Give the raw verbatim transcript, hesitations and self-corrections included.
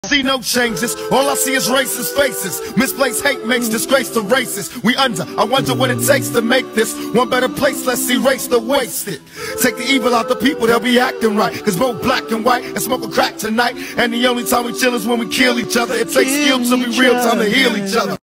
See no changes, all I see is racist faces. Misplaced hate makes disgrace to races. We under, I wonder what it takes to make this one better place. Let's erase the wasted. Take the evil out the people, they'll be acting right. Cause both black and white and smoke a crack tonight. And the only time we chill is when we kill each other. It takes skill to be real time to heal each other.